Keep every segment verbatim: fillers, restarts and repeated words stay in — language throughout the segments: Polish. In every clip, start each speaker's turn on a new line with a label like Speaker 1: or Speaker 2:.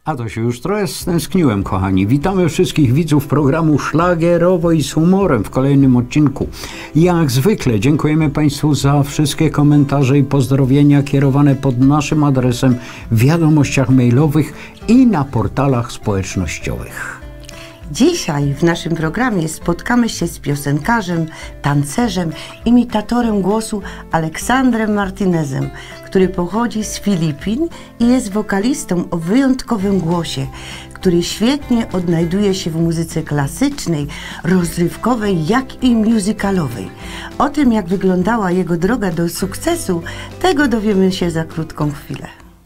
Speaker 1: A to się już trochę stęskniłem, kochani. Witamy wszystkich widzów programu Szlagierowo i z humorem w kolejnym odcinku. Jak zwykle dziękujemy Państwu za wszystkie komentarze i pozdrowienia kierowane pod naszym adresem w wiadomościach mailowych i na portalach społecznościowych.
Speaker 2: Dzisiaj w naszym programie spotkamy się z piosenkarzem, tancerzem, imitatorem głosu Aleksandrem Martinezem, który pochodzi z Filipin i jest wokalistą o wyjątkowym głosie, który świetnie odnajduje się w muzyce klasycznej, rozrywkowej, jak i musicalowej. O tym, jak wyglądała jego droga do sukcesu, tego dowiemy się za krótką chwilę.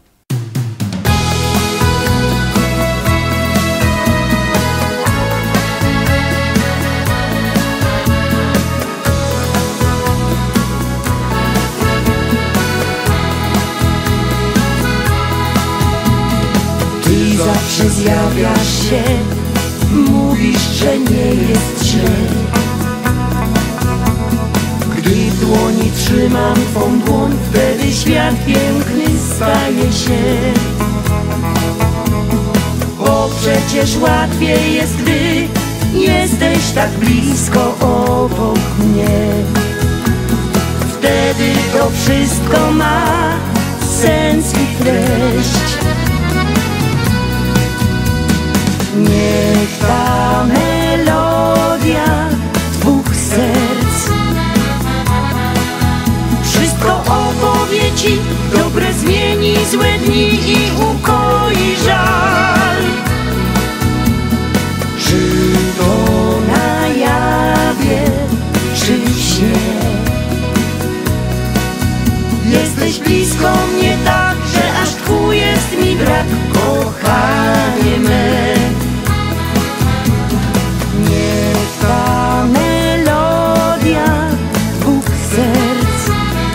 Speaker 3: Zawsze zjawiasz się, mówisz, że nie jest źle. Gdy w dłoni trzymam twą dłoń, wtedy świat piękny staje się. Bo przecież łatwiej jest, gdy jesteś tak blisko obok mnie. Wtedy to wszystko ma sens i treść. Niech ta melodia dwóch serc wszystko opowie ci, dobre zmieni złe dni i ukoi żal. Czy to na jawie, czy w śnie? Jesteś blisko mnie tak, że aż tchu jest mi brak, kochanie me. Ta melodia dwóch serc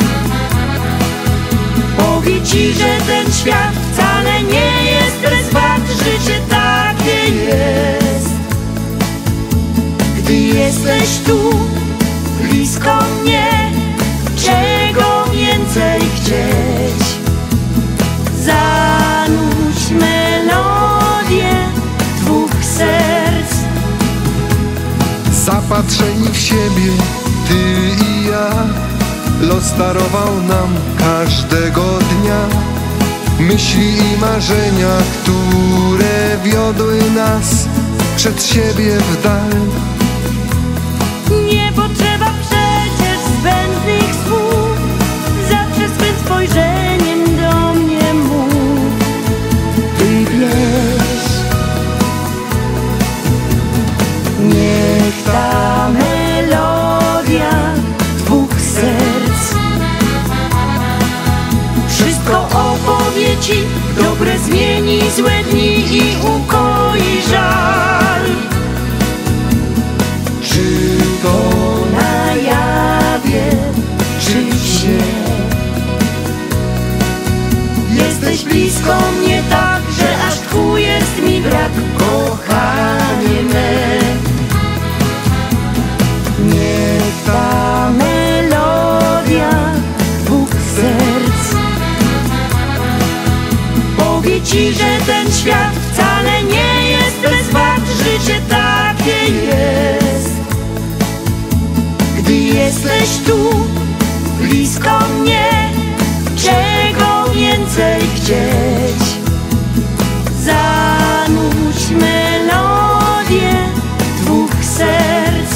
Speaker 3: powie ci, że ten świat wcale nie jest bez wad, życie takie jest. Gdy jesteś tu, blisko mnie, czego więcej chcieć? Zanudź melodię dwóch serc.
Speaker 4: Zapatrzeni w siebie, ty i ja, los darował nam każdego dnia myśli i marzenia, które wiodły nas przed siebie w dal.
Speaker 3: Nie potrzeba przecież zbędnych słów, zawsze swym spojrzeniem do mnie mów. Ty wiesz, niech ta melodia dwóch serc wszystko opowie ci, dobre zmieni złe dni i ukoi żal. Czy to na jawie, czy w śnie? Jesteś blisko mnie tak, że aż tchu jest mi brak, kochanie me. Niech ta melodia dwóch serc powie ci, że ten świat wcale nie jest bez wad, życie takie jest. Gdy jesteś tu, blisko mnie, czego więcej chcieć? Zanudź melodię dwóch serc.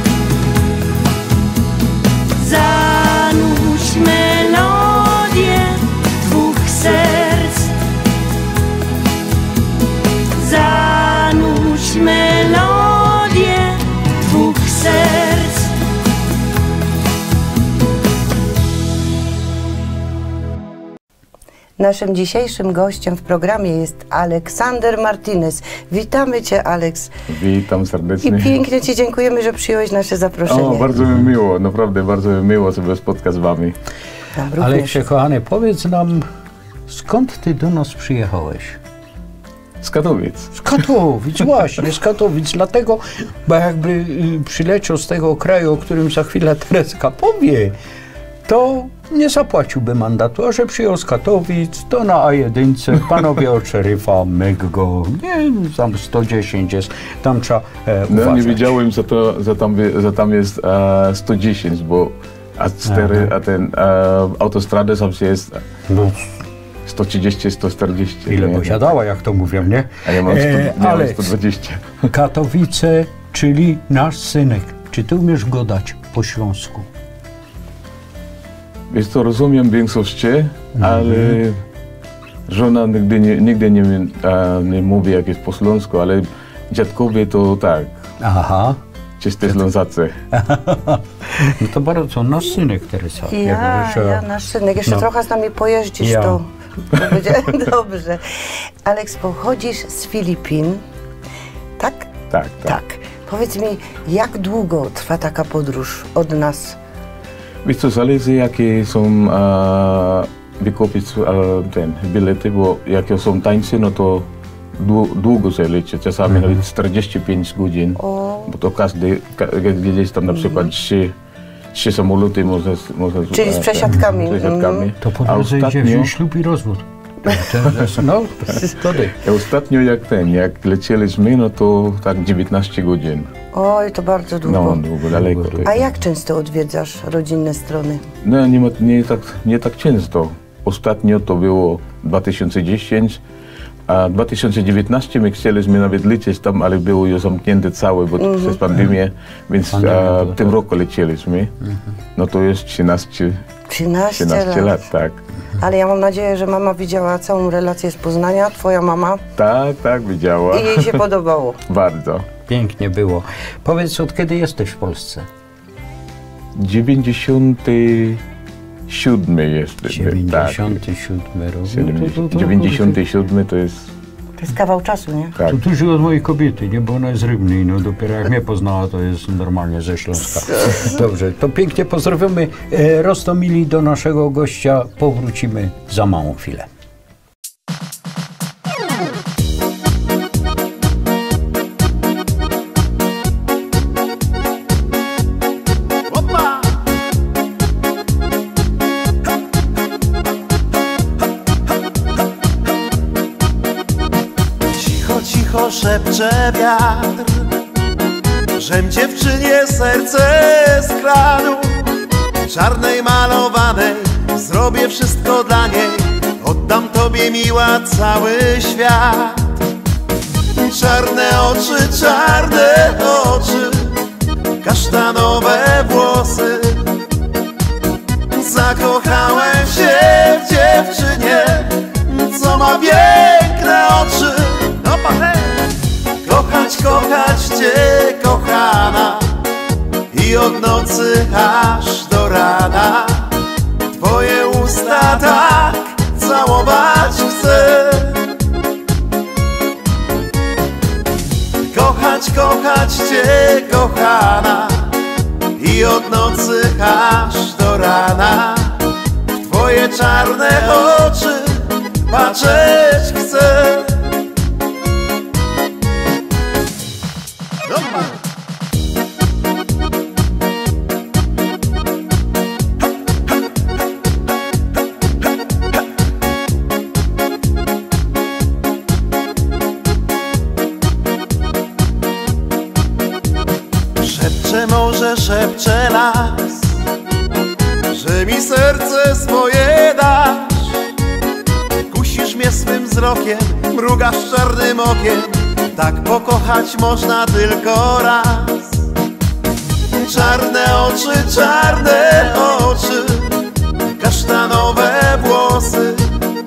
Speaker 3: Zanudź melodię dwóch serc. Zanudź melodię dwóch serc.
Speaker 2: Naszym dzisiejszym gościem w programie jest Aleksander Martinez. Witamy Cię, Aleks.
Speaker 5: Witam serdecznie.
Speaker 2: I pięknie Ci dziękujemy, że przyjąłeś nasze zaproszenie.
Speaker 5: O, bardzo mi miło, naprawdę bardzo mi miło sobie spotkać z Wami.
Speaker 2: Ja,
Speaker 1: Aleksie, kochany, powiedz nam, skąd Ty do nas przyjechałeś?
Speaker 5: Z Katowic.
Speaker 1: Z Katowic, właśnie, z Katowic. Dlatego, bo jakby przyleciał z tego kraju, o którym za chwilę Tereska powie, to nie zapłaciłby mandatu, a że przyjął z Katowic, to na A jeden panowie od szeryfa, myk go, nie, tam sto dziesięć jest, tam trzeba e,
Speaker 5: No
Speaker 1: uważać.
Speaker 5: nie wiedziałem, że, to, że, tam, że tam jest e, sto dziesięć, bo a, cztery, a ten e, autostrada zawsze jest
Speaker 1: No,
Speaker 5: sto trzydzieści, sto czterdzieści.
Speaker 1: ile
Speaker 5: nie?
Speaker 1: posiadała, jak to mówią, nie?
Speaker 5: A ja mam, sto,
Speaker 1: E,
Speaker 5: ja mam
Speaker 1: ale
Speaker 5: sto dwadzieścia.
Speaker 1: Katowice, czyli nasz synek. Czy ty umiesz go dać po śląsku?
Speaker 5: Wiesz co, rozumiem większość,
Speaker 1: Mhm.
Speaker 5: ale żona nigdy nie, nigdy nie, a, nie mówi jak jest po śląsku, ale dziadkowie to tak,
Speaker 1: Aha.
Speaker 5: czyste Ślązacy.
Speaker 1: No to bardzo, nasz synek, Teresa.
Speaker 2: Ja,
Speaker 1: Jego, że-
Speaker 2: ja, nasz synek. Jeszcze
Speaker 1: No.
Speaker 2: trochę z nami pojeździsz,
Speaker 1: Ja.
Speaker 2: to, to będzie dobrze. Aleks, pochodzisz z Filipin, tak?
Speaker 5: Tak, tak.
Speaker 2: Tak. Powiedz mi, jak długo trwa taka podróż od nas?
Speaker 5: Wiesz co, zależy jakie są a, wykupić a, ten bilety, bo jakie są tańsze, no to dłu, długo się liczy, czasami nawet czterdzieści pięć godzin,
Speaker 2: O.
Speaker 5: bo to każdy, ka, gdzieś tam na przykład trzy, trzy samoloty może... może
Speaker 2: Czyli z
Speaker 5: a,
Speaker 2: przesiadkami.
Speaker 5: Z przesiadkami.
Speaker 1: To po
Speaker 5: A
Speaker 1: drodze idzie
Speaker 5: ostatnio,
Speaker 1: wziąć ślub i rozwód. To, to jest, no, wtedy.
Speaker 5: a ostatnio jak ten, jak lecieliśmy, no to tak dziewiętnaście godzin.
Speaker 2: Oj, to bardzo długo.
Speaker 5: No, długo, daleko.
Speaker 1: Długo.
Speaker 2: A jak często odwiedzasz rodzinne strony?
Speaker 5: No, nie, ma- nie, tak, nie tak często. Ostatnio to było dwa tysiące dziesięć, a dwa tysiące dziewiętnaście my chcieliśmy nawet lecieć tam, ale było już zamknięte całe, bo
Speaker 2: Mhm.
Speaker 5: przez pandemię, więc
Speaker 1: Pandemia
Speaker 5: a,
Speaker 1: była,
Speaker 5: w tym
Speaker 1: tak.
Speaker 5: roku lecieliśmy. No to jest trzynaście,
Speaker 2: trzynaście,
Speaker 5: trzynaście
Speaker 2: lat.
Speaker 5: lat, tak.
Speaker 2: Ale ja mam nadzieję, że mama widziała całą relację z Poznania, twoja mama,
Speaker 5: Tak, tak, widziała.
Speaker 2: i jej się podobało.
Speaker 5: Bardzo.
Speaker 1: Pięknie było. Powiedz, od kiedy jesteś w Polsce?
Speaker 5: dziewięćdziesiąty siódmy jest.
Speaker 1: dziewięćdziesiąty siódmy rok.
Speaker 5: Tak.
Speaker 1: No to- to- to-
Speaker 5: dziewięćdziesiąty siódmy to jest,
Speaker 2: To jest kawał czasu, nie?
Speaker 5: tak.
Speaker 1: To dużo od mojej kobiety, nie? Bo ona jest rybnej, no dopiero jak mnie poznała, to jest normalnie ze Śląska. Dobrze, to pięknie pozdrawiamy e, Roztomili do naszego gościa. Powrócimy za małą chwilę.
Speaker 6: Cicho, cicho szepcze wiatr, żem dziewczynie serce skradł. Czarnej malowanej zrobię wszystko dla niej, oddam tobie miła cały świat. Czarne oczy, czarne oczy, kasztanowe włosy. Zakochałem się w dziewczynie, co ma piękne oczy. No hej! Kochać, kochać cię, kochana, i od nocy aż do rana. Twoje usta tak całować chcę. Kochać, kochać cię, kochana, i od nocy aż do rana. W twoje czarne oczy patrzeć chcę. Dobra. Szepcze morze, szepcze las, że mi serce swoje dasz. Kusisz mnie swym wzrokiem, mrugasz czarnym okiem. Tak pokochać można tylko raz. Czarne oczy, czarne oczy, kasztanowe włosy.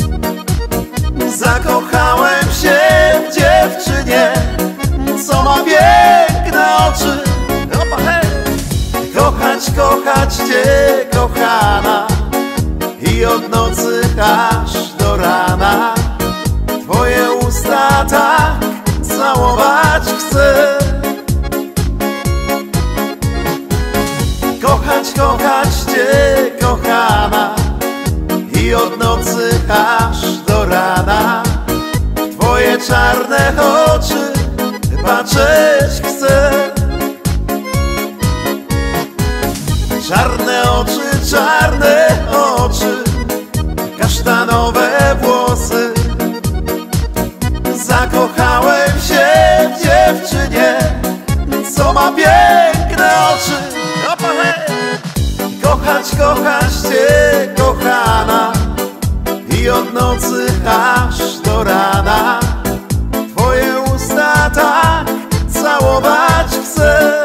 Speaker 6: Zakochałem się w dziewczynie, co ma piękne oczy. Opa, hej! Kochać, kochać cię, kochana, i od nocy aż do rana. Twoje usta tak całować chcę. Kochać, kochać cię, kochana, i od nocy aż do rana. Twoje czarne oczy patrzeć chcę. Czarne oczy, czarne co ma piękne oczy. Opa, hej! Kochać, kochać Cię, kochana, i od nocy aż do rana Twoje usta tak całować chcę.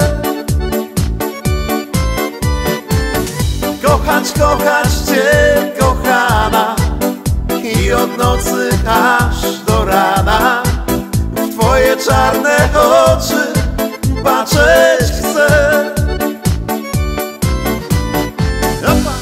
Speaker 6: Kochać, kochać Cię, kochana, i od nocy aż do rana w Twoje czarne oczy patrzeć chcę. Opa.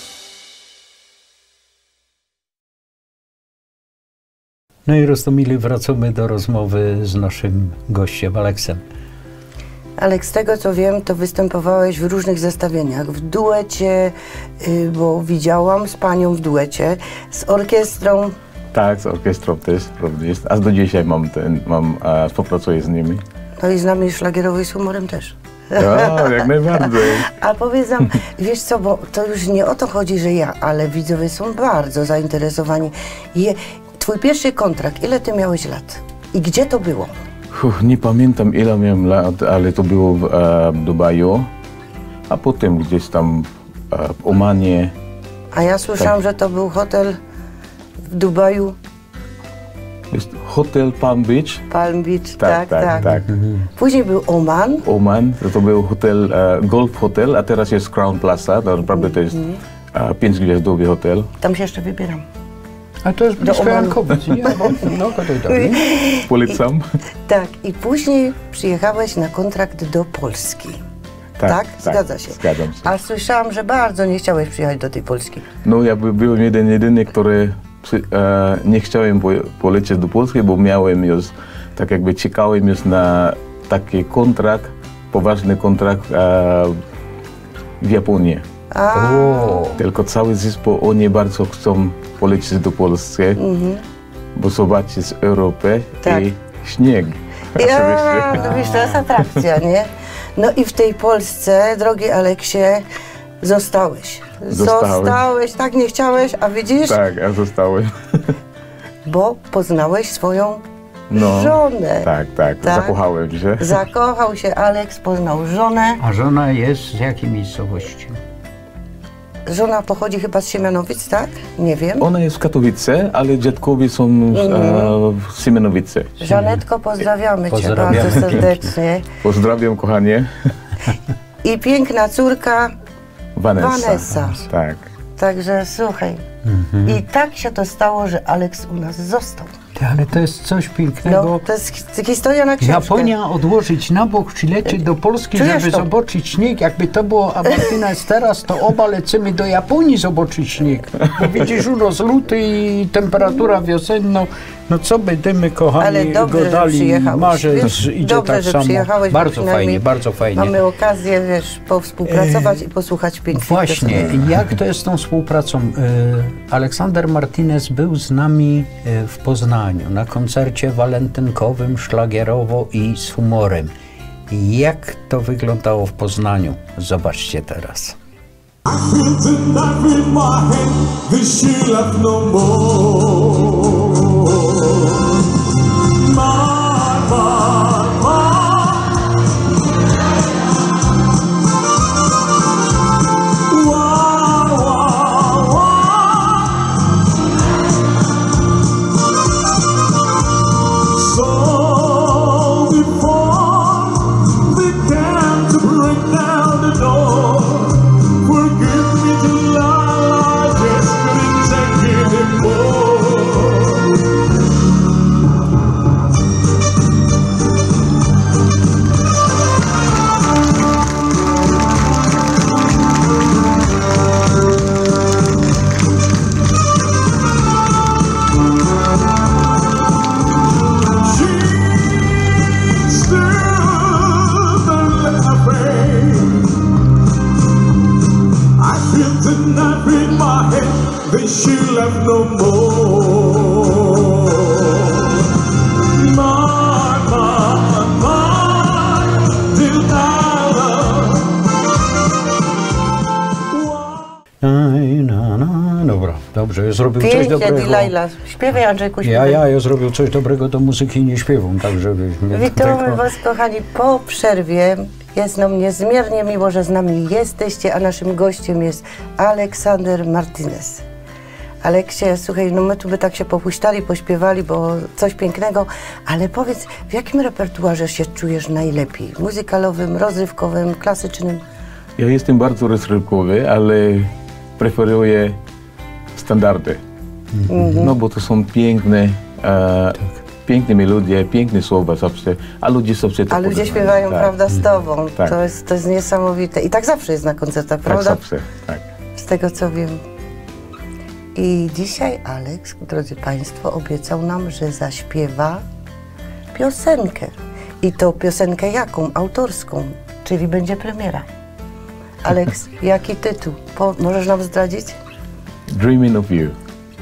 Speaker 1: No i Rostomili, wracamy do rozmowy z naszym gościem, Aleksem.
Speaker 2: Aleks, z tego co wiem, to występowałeś w różnych zestawieniach. W duecie, y, bo widziałam z panią w duecie, z orkiestrą.
Speaker 5: Tak, z orkiestrą też również. Aż do dzisiaj mam ten, mam, a, współpracuję z nimi.
Speaker 2: No i z nami szlagierowej z humorem też.
Speaker 5: O, jak najbardziej.
Speaker 2: A powiedz nam, wiesz co, bo to już nie o to chodzi, że ja, ale widzowie są bardzo zainteresowani. Je, twój pierwszy kontrakt, ile ty miałeś lat? I gdzie to było?
Speaker 5: Uff, nie pamiętam ile miałem lat, ale to było w, e, w Dubaju, a potem gdzieś tam e, w Omanie.
Speaker 2: A ja słyszałam, tak, że to był hotel w Dubaju.
Speaker 5: Jest hotel Palm Beach.
Speaker 2: Palm Beach,
Speaker 5: tak,
Speaker 2: tak, tak.
Speaker 5: tak, tak.
Speaker 2: Mhm. Później był Oman.
Speaker 5: Oman, to był hotel, e, Golf Hotel, a teraz jest Crown Plaza, to naprawdę to jest e, pięciogwiazdowy hotel.
Speaker 2: Tam się jeszcze wybieram.
Speaker 1: A to jest blisko Jankowic, nie? No, tutaj
Speaker 5: Polecam.
Speaker 2: Tak, i później przyjechałeś na kontrakt do Polski. Tak, tak? Zgadza się.
Speaker 5: Zgadzam się.
Speaker 2: A słyszałam, że bardzo nie chciałeś przyjechać do tej Polski.
Speaker 5: No, ja by, byłem jeden, jedyny, który przy, e, nie chciałem po, polecieć do Polski, bo miałem już, tak jakby czekałem już na taki kontrakt, poważny kontrakt e, w Japonii.
Speaker 2: A.
Speaker 5: Tylko cały zespół, oni bardzo chcą polecieć do Polski, mm-hmm. bo zobaczyć Europę, tak, i śnieg.
Speaker 2: Ja, no wiesz, to jest atrakcja, nie? No i w tej Polsce, drogi Aleksie, zostałeś.
Speaker 5: Zostałem.
Speaker 2: Zostałeś, tak nie chciałeś, a widzisz?
Speaker 5: Tak, ja zostałem.
Speaker 2: Bo poznałeś swoją
Speaker 5: no,
Speaker 2: żonę.
Speaker 5: Tak, tak, tak, zakochałem się.
Speaker 2: Zakochał się Aleks, poznał żonę.
Speaker 1: A żona jest z jakiej miejscowości?
Speaker 2: Żona pochodzi chyba z Siemianowic, tak? Nie wiem.
Speaker 5: Ona jest w Katowice, ale dziadkowie są mm. e, w Siemianowice.
Speaker 2: Żanetko, pozdrawiamy,
Speaker 1: pozdrawiamy
Speaker 2: Cię bardzo serdecznie.
Speaker 5: Pozdrawiam, kochanie.
Speaker 2: I piękna córka
Speaker 5: Vanessa.
Speaker 2: Vanessa.
Speaker 5: Tak.
Speaker 2: Także słuchaj, mm-hmm. i tak się to stało, że Aleks u nas został.
Speaker 1: Ale to jest coś pięknego.
Speaker 2: No, to jest historia na książkę.
Speaker 1: Japonia odłożyć na bok, przylecieć do Polski,
Speaker 2: Czujesz
Speaker 1: żeby
Speaker 2: to?
Speaker 1: zobaczyć śnieg. Jakby to było Martina jest teraz, to oba lecimy do Japonii zobaczyć śnieg. Bo widzisz, u nas luty i temperatura wiosenna. No co będziemy, kochani,
Speaker 2: ale dobrze,
Speaker 1: go dali, marzec idzie
Speaker 2: dobrze,
Speaker 1: tak
Speaker 2: że
Speaker 1: samo.
Speaker 2: Przyjechałeś,
Speaker 1: bardzo fajnie, bardzo fajnie.
Speaker 2: Mamy okazję, wiesz, powspółpracować e... i posłuchać pięknych
Speaker 1: Właśnie,
Speaker 2: piosenek.
Speaker 1: jak to jest z tą współpracą? Aleksander Martinez był z nami w Poznaniu na koncercie walentynkowym, szlagierowo i z humorem. Jak to wyglądało w Poznaniu? Zobaczcie teraz.
Speaker 7: I feel tonight with my hand, this she left no more. My, my, my. Wow, wow, wow. So before they came to break down the door, forgive me to lie, I just couldn't take it anymore. She's still laughing. I feel tonight in my head that she left no more. My, my, my, till I love.
Speaker 1: Aj, na, na. Dobra, dobra. Dobrze, ja zrobił coś
Speaker 2: Pięknie,
Speaker 1: dobrego.
Speaker 2: Delilah. Śpiewaj, Andrzejku,
Speaker 1: Ja,
Speaker 2: śpiewaj.
Speaker 1: ja, ja zrobił coś dobrego do muzyki i nie śpiewam, tak żeby...
Speaker 2: Witamy Was, kochani, po przerwie. Jest nam niezmiernie miło, że z nami jesteście, a naszym gościem jest Aleksander Martinez. Aleksie, słuchaj, no my tu by tak się popuściali, pośpiewali, bo coś pięknego, ale powiedz, w jakim repertuarze się czujesz najlepiej? Muzykalowym, rozrywkowym, klasycznym?
Speaker 5: Ja jestem bardzo rozrywkowy, ale preferuję standardy.
Speaker 2: Mhm.
Speaker 5: No bo to są piękne, e, piękne melodie, piękne słowa zawsze, a ludzie zawsze to
Speaker 2: A ludzie
Speaker 5: podobają.
Speaker 2: śpiewają,
Speaker 5: Tak.
Speaker 2: prawda, z Tobą.
Speaker 5: Tak.
Speaker 2: To, jest, to jest niesamowite. I tak zawsze jest na koncertach,
Speaker 5: Tak,
Speaker 2: prawda?
Speaker 5: zawsze, tak.
Speaker 2: Z tego, co wiem. I dzisiaj Aleks, drodzy Państwo, obiecał nam, że zaśpiewa piosenkę. I to piosenkę jaką? Autorską, czyli będzie premiera. Aleks, jaki tytuł? Po, możesz nam zdradzić?
Speaker 5: Dreaming of you.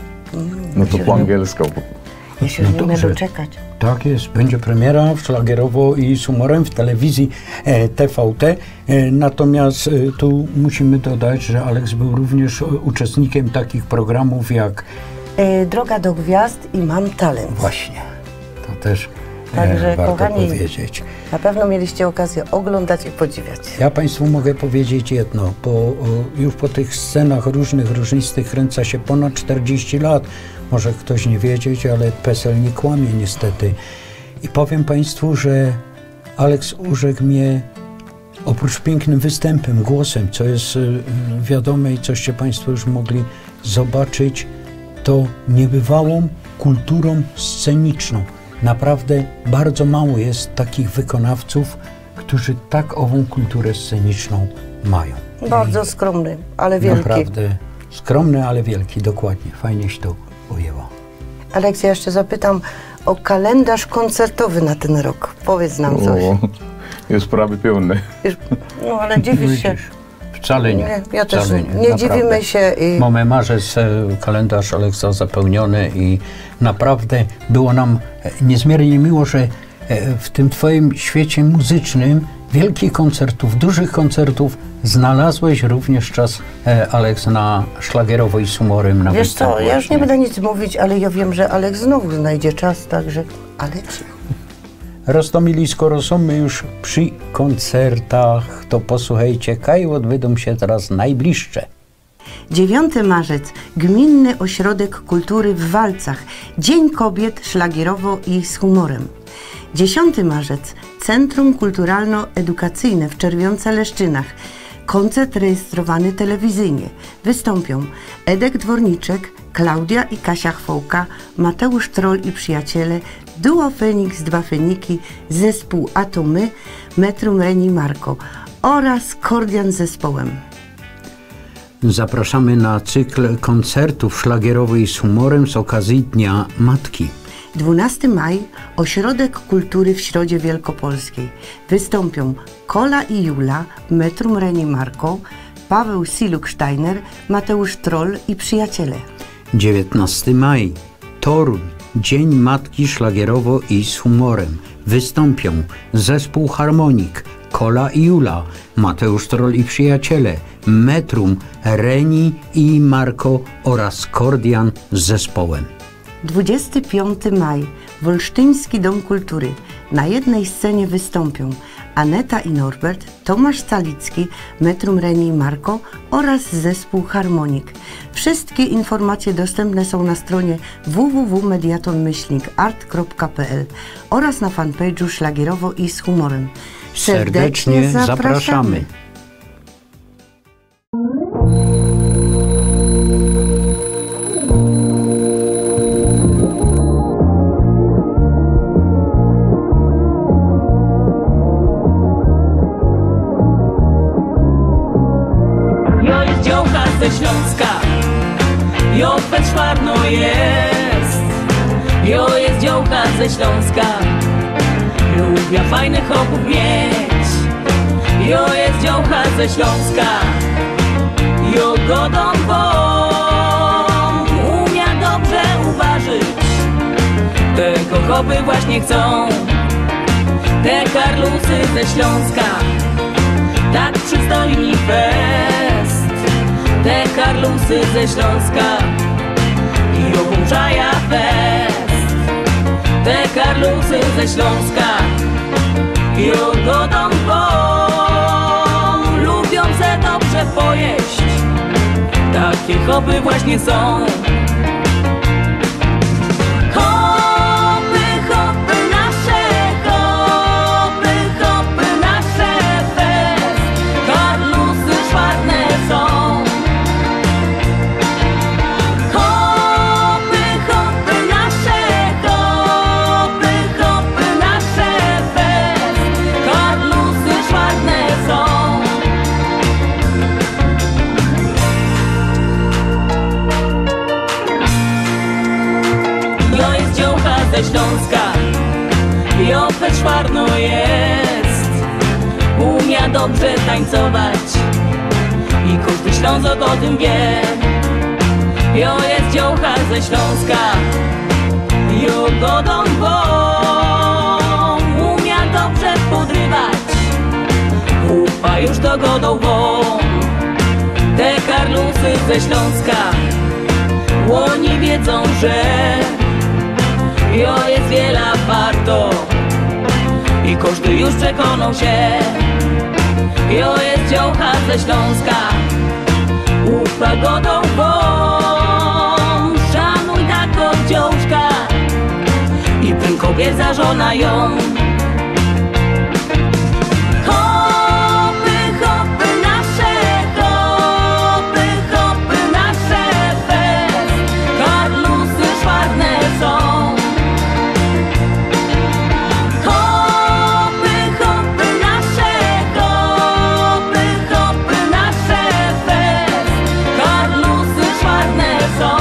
Speaker 5: No to po angielsku.
Speaker 2: Ja się
Speaker 1: No
Speaker 2: nie umiem
Speaker 1: dobrze.
Speaker 2: doczekać.
Speaker 1: Tak jest, będzie premiera w Szlagierowo i z humorem w telewizji e, T V T. E, natomiast e, tu musimy dodać, że Aleks był również e, uczestnikiem takich programów jak
Speaker 2: E, Droga do gwiazd i Mam talent.
Speaker 1: właśnie, to też e,
Speaker 2: Także,
Speaker 1: warto
Speaker 2: kochani,
Speaker 1: powiedzieć.
Speaker 2: Na pewno mieliście okazję oglądać i podziwiać.
Speaker 1: Ja Państwu mogę powiedzieć jedno, po, o, już po tych scenach różnych, różnistych kręca się ponad czterdzieści lat. Może ktoś nie wiedzieć, ale PESEL nie kłamie niestety. I powiem Państwu, że Aleks urzekł mnie oprócz pięknym występem, głosem, co jest y, wiadome i coście Państwo już mogli zobaczyć, to niebywałą kulturą sceniczną. Naprawdę bardzo mało jest takich wykonawców, którzy tak ową kulturę sceniczną mają.
Speaker 2: Bardzo skromny, ale wielki.
Speaker 1: Naprawdę skromny, ale wielki, dokładnie. Fajnie się to ujęło.
Speaker 2: Aleks, ja jeszcze zapytam o kalendarz koncertowy na ten rok. Powiedz nam coś.
Speaker 5: O, jest prawie pełny.
Speaker 2: Już, no ale dziwisz się.
Speaker 1: Wcale nie.
Speaker 2: Nie, ja też
Speaker 1: wcale
Speaker 2: nie. Nie dziwimy się i-
Speaker 1: Mamy marzec, e, kalendarz Aleksa zapełniony i naprawdę było nam e, niezmiernie miło, że e, w tym Twoim świecie muzycznym wielkich koncertów, dużych koncertów znalazłeś również czas, e, Aleks, na Szlagierowo i z humorem. Na
Speaker 2: Wiesz
Speaker 1: występ
Speaker 2: co, ja już nie
Speaker 1: właśnie.
Speaker 2: będę nic mówić, ale ja wiem, że Aleks znowu znajdzie czas, także... Ale cicho.
Speaker 1: Roztomili, skoro są my już przy koncertach, to posłuchajcie, kaj odbędą się teraz najbliższe.
Speaker 2: dziewiąty marzec. Gminny Ośrodek Kultury w Walcach. Dzień Kobiet szlagierowo i z humorem. dziesiąty marzec. Centrum Kulturalno-Edukacyjne w Czerwionce-Leszczynach. Koncert rejestrowany telewizyjnie. Wystąpią Edek Dworniczek, Klaudia i Kasia Chwołka, Mateusz Troll i przyjaciele, duo Feniks, dwa Feniki, zespół Atomy, Metrum Reni Marco oraz Kordian z zespołem.
Speaker 1: Zapraszamy na cykl koncertów szlagierowych z humorem z okazji Dnia Matki.
Speaker 2: dwunastego maja Ośrodek Kultury w Środzie Wielkopolskiej. Wystąpią Kola i Jula, Metrum Reni Marco, Paweł Siluk-Steiner, Mateusz Troll i przyjaciele.
Speaker 1: dziewiętnastego maja Toruń, Dzień Matki szlagierowo i z humorem. Wystąpią zespół Harmonik, Kola i Jula, Mateusz Troll i przyjaciele, Metrum, Reni i Marco oraz Kordian z zespołem.
Speaker 2: dwudziestego piątego maja Wolsztyński Dom Kultury. Na jednej scenie wystąpią Aneta i Norbert, Tomasz Calicki, Metrum Reni i Marco oraz zespół Harmonik. Wszystkie informacje dostępne są na stronie w w w kropka mediaton myślnik art kropka p l oraz na fanpage'u Szlagierowo i z humorem.
Speaker 1: Serdecznie zapraszamy.
Speaker 3: Jo jest dziołka ze Śląska, jo bezszwarno jest. Jo jest dziołka ze Śląska, lubię fajnych chłopów mieć. Jo jest dziołka ze Śląska, jo godą wą, umia dobrze uważać. Te chłopy właśnie chcą, te karlusy ze Śląska, tak przystojni fest. Te karlusy ze Śląska,
Speaker 8: Czaja Fest. Te Karlusy ze Śląska Jogodą wą, lubią se dobrze pojeść. Takie hopy właśnie są. Hopy, hopy nasze, hopy, hopy nasze fest. Karlusy czarne są. Hopy, hopy nasze, hopy, hopy nasze fest. Karlusy czarne są. Jo jest dziołcha ze Śląska, jo czwarno jest. Umia dobrze tańcować i każdy Ślązok o tym wie. Jo jest dziołcha ze Śląska, jo godą wą, umia dobrze podrywać, upa już do godą wą. Te Karlusy ze Śląska, oni wiedzą, że jo jest wiela warto i każdy już przekonał się. Jo jest dziołcha ze Śląska, ufa godą wą. Szanuj taką dziołczka i ten kobiet za żona ją. Hopy, hopy nasze, hopy, hopy nasze fest. Karlusy czarne są. Hopy, hopy nasze, hopy, hopy nasze fest. Karlusy czarne są.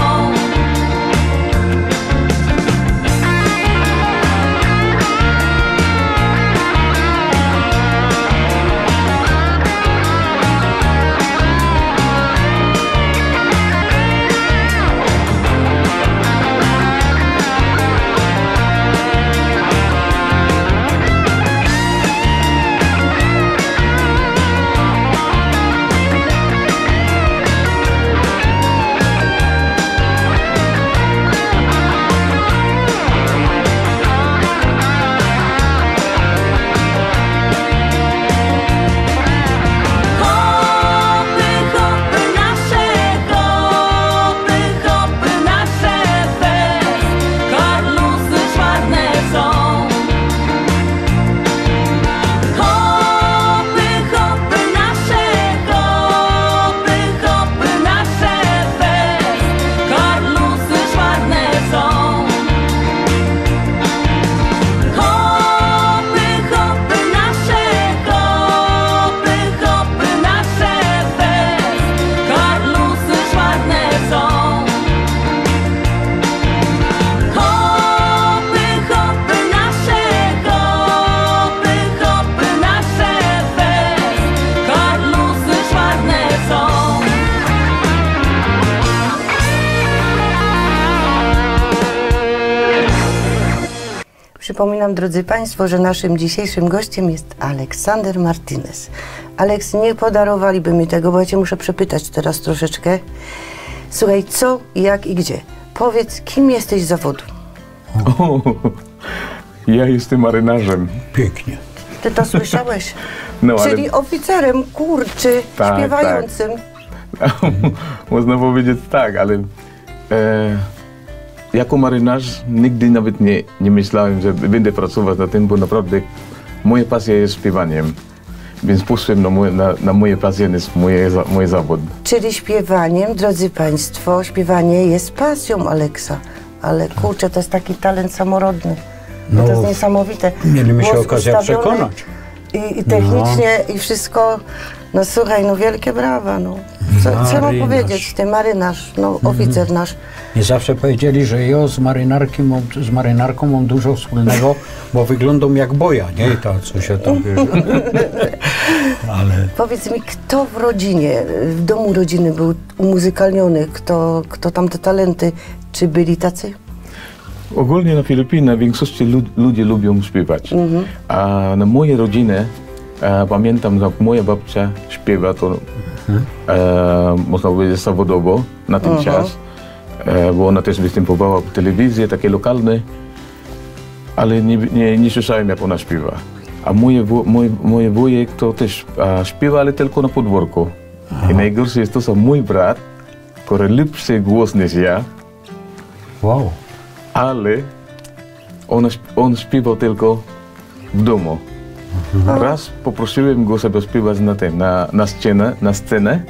Speaker 8: Hopy, hopy nasze, hopy, hopy nasze fest. Karlusy czarne są. Hopy, hopy nasze, hopy, hopy nasze fest. Karlusy czarne są. Hopy, hopy nasze, hopy, hopy nasze fest. Karlusy czarne są. Hopy, hopy nasze, hopy, hopy nasze fest. Karlusy czarne są.
Speaker 2: Przypominam, drodzy Państwo, że naszym dzisiejszym gościem jest Aleksander Martinez. Aleks, nie podarowaliby mi tego, bo ja Cię muszę przepytać teraz troszeczkę. Słuchaj, co, jak i gdzie? Powiedz, kim jesteś z zawodu?
Speaker 5: O, ja jestem marynarzem.
Speaker 1: Pięknie.
Speaker 2: Ty to słyszałeś?
Speaker 5: No, ale
Speaker 2: Czyli oficerem, kurczy,
Speaker 5: Tak,
Speaker 2: śpiewającym.
Speaker 5: można powiedzieć tak, ale e, jako marynarz nigdy nawet nie, nie myślałem, że będę pracować na tym, bo naprawdę moja pasja jest śpiewaniem. Więc poszedłem na, moje, na, na moje pasje, jest moje, za- mój zawód.
Speaker 2: Czyli śpiewaniem, drodzy Państwo, śpiewanie jest pasją Aleksa. Ale kurczę, to jest taki talent samorodny. No,
Speaker 1: No,
Speaker 2: to jest niesamowite.
Speaker 1: mieliśmy się
Speaker 2: Głos
Speaker 1: okazję
Speaker 2: ustawiony
Speaker 1: przekonać.
Speaker 2: I, I technicznie, i wszystko. No słuchaj, no wielkie brawa. No. Co, co mam
Speaker 1: Marynarz.
Speaker 2: powiedzieć? Ty marynarz, no oficer nasz.
Speaker 1: Nie zawsze powiedzieli, że ja z, marynarki mam, z marynarką mam dużo wspólnego, bo wyglądam jak boja, nie? To, co się tam bierze. Ale
Speaker 2: Powiedz mi, kto w rodzinie, w domu rodziny był umuzykalniony? Kto, kto tam te talenty? Czy byli tacy?
Speaker 5: Ogólnie na Filipinach większość lud, ludzie lubią śpiewać. A na mojej rodzinie e, pamiętam, jak moja babcia śpiewa, to e, można powiedzieć zawodowo na ten czas. e, bo ona też występowała w telewizji, takie lokalne, ale nie, nie, nie słyszałem, jak ona śpiewa. A mój, mój, mój wujek to też a, śpiewa, ale tylko na podwórku. I najgorsze jest to, że mój brat, który lepszy głos niż ja,
Speaker 1: Wow.
Speaker 5: ale on, on śpiewał tylko w domu. Raz poprosiłem go, żeby śpiewać na, ten, na, na, scenę, na scenę,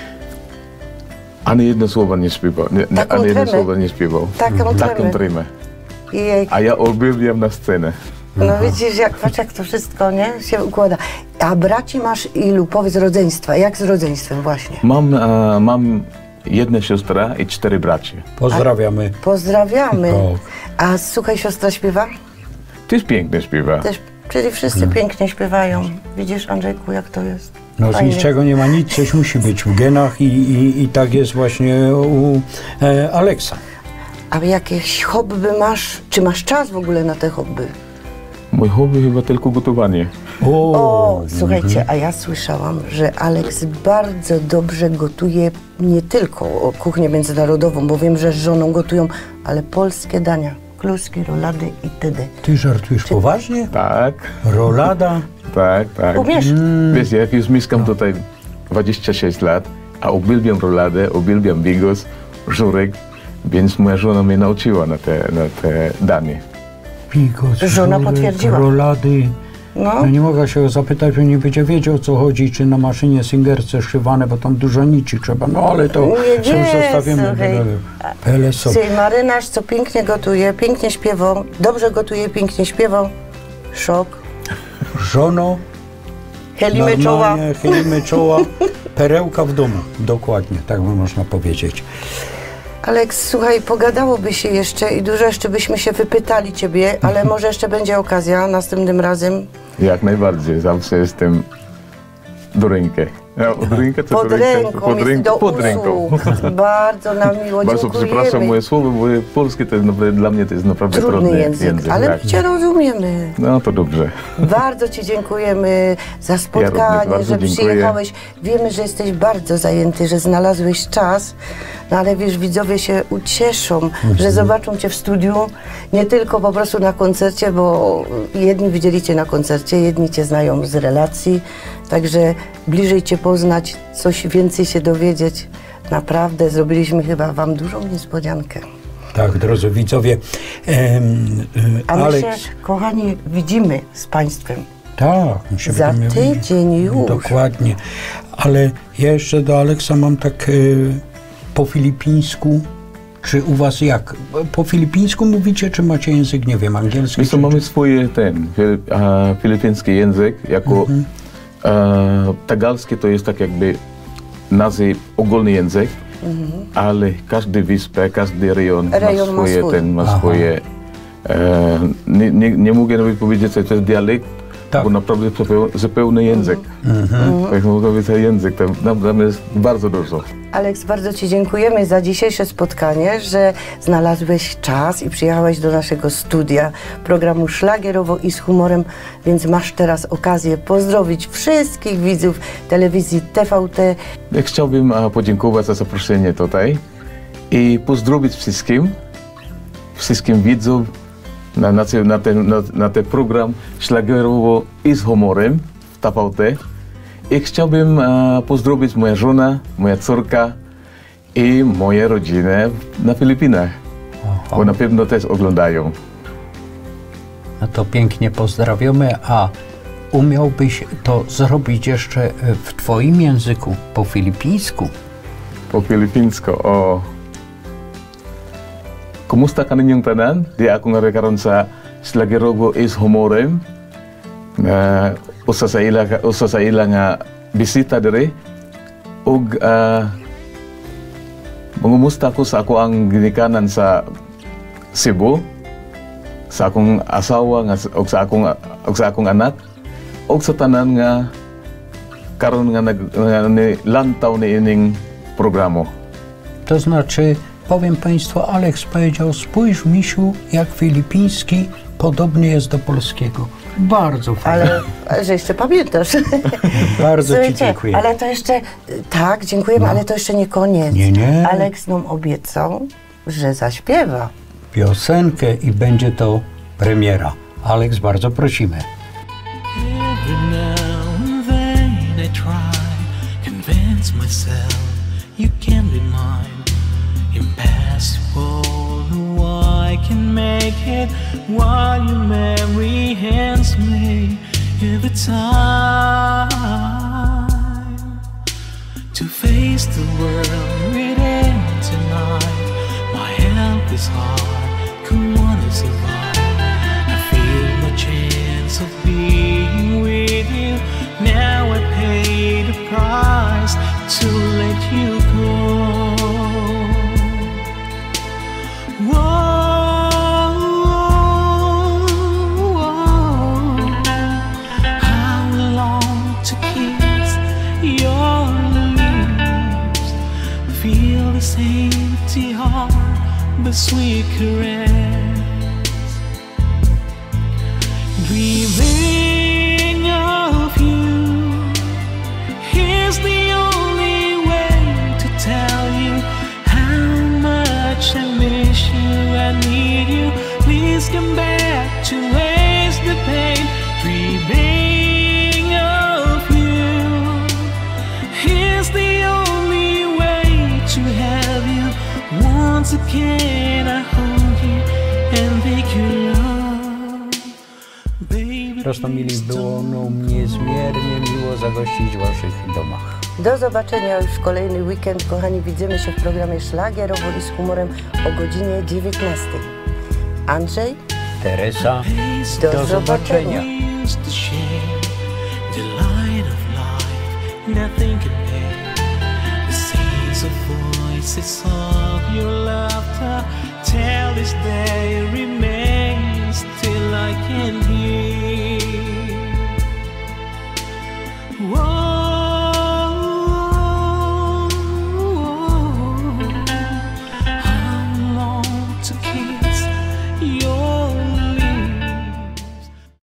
Speaker 5: ani jedno słowo nie śpiewał. Nie,
Speaker 2: Taką
Speaker 5: ani jedno
Speaker 2: tremę?
Speaker 5: słowo nie śpiewał.
Speaker 2: Taką
Speaker 5: Taką
Speaker 2: tremę?
Speaker 5: tremę.
Speaker 2: Jej.
Speaker 5: A ja uwielbiam na scenę.
Speaker 2: No widzisz, jak, patrz jak to wszystko, nie, się układa. A braci masz ilu? Powiedz rodzeństwa. Jak z rodzeństwem właśnie?
Speaker 5: Mam, e, mam jedną siostrę i cztery braci.
Speaker 1: Pozdrawiamy.
Speaker 2: Pozdrawiamy.
Speaker 1: Tak.
Speaker 2: A słuchaj, siostra śpiewa?
Speaker 5: Też pięknie śpiewa.
Speaker 2: Też, czyli wszyscy pięknie śpiewają. Widzisz, Andrzejku, jak to jest?
Speaker 1: No z
Speaker 2: Fajnie.
Speaker 1: niczego nie ma nic, coś musi być w genach i, i, i tak jest właśnie u e, Aleksa.
Speaker 2: A jakieś hobby masz? Czy masz czas w ogóle na te hobby?
Speaker 5: Mój hobby chyba tylko gotowanie.
Speaker 1: O,
Speaker 2: O, słuchajcie, a ja słyszałam, że Aleks bardzo dobrze gotuje nie tylko kuchnię międzynarodową, bo wiem, że z żoną gotują, ale polskie dania, kluski, rolady itd.
Speaker 1: Ty żartujesz poważnie?
Speaker 5: Tak,
Speaker 1: Rolada?
Speaker 5: tak, tak.
Speaker 2: Umiesz?
Speaker 5: Wiesz, jak już mieszkam tutaj dwadzieścia sześć lat, a uwielbiam roladę, uwielbiam bigos, żurek, więc moja żona mnie nauczyła na te, na te danie.
Speaker 1: Bigos,
Speaker 2: Żona
Speaker 1: żurek,
Speaker 2: potwierdziła.
Speaker 1: rolady.
Speaker 2: No,
Speaker 1: No nie mogę się zapytać, że nie będzie wiedział, o co chodzi, czy na maszynie Singerce szywane, bo tam dużo nici trzeba. No ale to
Speaker 2: Nie,
Speaker 1: sobie
Speaker 2: nie,
Speaker 1: zostawimy.
Speaker 2: słuchaj.
Speaker 1: Pele są.
Speaker 2: czyli marynarz, co pięknie gotuje, pięknie śpiewał, dobrze gotuje, pięknie śpiewał. Szok.
Speaker 1: Żono,
Speaker 2: Chylimy czoła.
Speaker 1: normalnie chylimy czoła. Perełka w domu, dokładnie, tak by można powiedzieć.
Speaker 2: Aleks, słuchaj, pogadałoby się jeszcze i dużo jeszcze byśmy się wypytali ciebie, ale może jeszcze będzie okazja następnym razem.
Speaker 5: Jak najbardziej, zawsze jestem do ręki. Ja, od ręki, co
Speaker 2: Pod
Speaker 5: do ręki?
Speaker 2: ręką,
Speaker 5: pod
Speaker 2: jest
Speaker 5: ręką,
Speaker 2: do
Speaker 5: pod
Speaker 2: usług.
Speaker 5: ręką.
Speaker 2: Bardzo nam miło,
Speaker 5: Bardzo przepraszam
Speaker 2: dziękujemy.
Speaker 5: moje słowo, bo polski to jest naprawdę, dla mnie to jest naprawdę
Speaker 2: Trudny
Speaker 5: trudny
Speaker 2: język, ale
Speaker 5: tak.
Speaker 2: my cię rozumiemy.
Speaker 5: No to dobrze.
Speaker 2: Bardzo ci dziękujemy za spotkanie,
Speaker 5: również bardzo
Speaker 2: że
Speaker 5: dziękuję.
Speaker 2: przyjechałeś. Wiemy, że jesteś bardzo zajęty, że znalazłeś czas, no ale wiesz, widzowie się ucieszą,
Speaker 5: Mhm.
Speaker 2: że zobaczą cię w studiu, nie tylko po prostu na koncercie, bo jedni widzieli cię na koncercie, jedni cię znają z relacji, także bliżej cię poznać, coś więcej się dowiedzieć. Naprawdę zrobiliśmy chyba wam dużą niespodziankę.
Speaker 1: Tak, drodzy widzowie, em,
Speaker 2: A
Speaker 1: e,
Speaker 2: my
Speaker 1: Aleks,
Speaker 2: się, kochani, widzimy z państwem.
Speaker 1: tak, my się
Speaker 2: Za
Speaker 1: będziemy
Speaker 2: tydzień
Speaker 1: widzieć.
Speaker 2: już.
Speaker 1: Dokładnie, ale ja jeszcze do Aleksa mam tak e, po filipińsku, czy u was jak? Po filipińsku mówicie, czy macie język, nie wiem, angielski?
Speaker 5: My to
Speaker 1: czy-
Speaker 5: mamy swój ten fil, a, filipiński język, jako
Speaker 1: Mhm.
Speaker 5: a, tagalski to jest tak jakby nazy ogólny język, ale każdy wyspę, każdy rejon,
Speaker 2: Rejon ma
Speaker 5: ma swoje,
Speaker 2: swój.
Speaker 5: ten, ma
Speaker 1: Aha.
Speaker 5: swoje e, nie, nie, nie mogę nawet powiedzieć, że to jest dialekt,
Speaker 1: Tak.
Speaker 5: bo naprawdę zupeł- zupełny język.
Speaker 1: Mhm.
Speaker 5: Tak mogę powiedzieć, język, tam, tam, tam jest bardzo dużo.
Speaker 2: Aleks, bardzo ci dziękujemy za dzisiejsze spotkanie, że znalazłeś czas i przyjechałeś do naszego studia programu Szlagierowo i z humorem, więc masz teraz okazję pozdrowić wszystkich widzów telewizji T V T.
Speaker 5: Ja chciałbym a, podziękować za zaproszenie tutaj i pozdrowić wszystkim, wszystkim widzów na, na, te- na, ten, na, na ten program Szlagierowo i z humorem w T V T. I chciałbym a, pozdrowić moja żona, moja córka i moje rodziny na Filipinach,
Speaker 1: Aha.
Speaker 5: bo na pewno też oglądają.
Speaker 1: No to pięknie pozdrawiamy, a umiałbyś to zrobić jeszcze w twoim języku, po filipińsku?
Speaker 5: Po Filipinsko, o... Kumusta ka ninyong tanan? Di ako nga karon sa Szlagierowo is humorem. Na usa sa ila usa sa ila nga bisita diri ug uh, mangumusta ko sa ako ang ginikanan sa Cebu, sa akong asawa nga ug sa akong ug sa akong anak ug sa tanan nga karon nga nag nga ni lantaw ni ining programo.
Speaker 1: To znaczy, powiem Państwu, Aleks powiedział, spójrz misiu, jak filipiński podobny jest do polskiego. Bardzo fajnie.
Speaker 2: Ale, ale że jeszcze pamiętasz.
Speaker 1: Bardzo Ci
Speaker 2: Słuchajcie,
Speaker 1: dziękuję.
Speaker 2: ale to jeszcze, tak, dziękujemy, ale to jeszcze nie koniec.
Speaker 1: Nie, nie.
Speaker 2: Aleks nam obiecał, że zaśpiewa.
Speaker 1: Piosenkę i będzie to premiera. Aleks, bardzo prosimy.
Speaker 9: Every now and then I try, convince myself you can be mine. Impossible, though I can make it while your memory hands me every time to face the world within tonight. My help is hard, come on and survive. I feel my chance of being with you. Now I pay the price to let you go. Whoa, whoa, how long to kiss your lips? Feel this empty heart, but sweet caress. Dreaming of you, here's the only way to tell you how much I miss you, I need you. Please come back to ease the pain. Dreaming of you, here's the only way to have you. Once again I hold you and make you love.
Speaker 1: Rostomili, było no niezmiernie miło zagościć w waszych domach.
Speaker 2: Do zobaczenia już w kolejny weekend, kochani. Widzimy się w programie Szlagierowo i z humorem o godzinie dziewiętnastej. Andrzej,
Speaker 1: Teresa,
Speaker 2: do,
Speaker 1: do zobaczenia.
Speaker 9: Till I can hear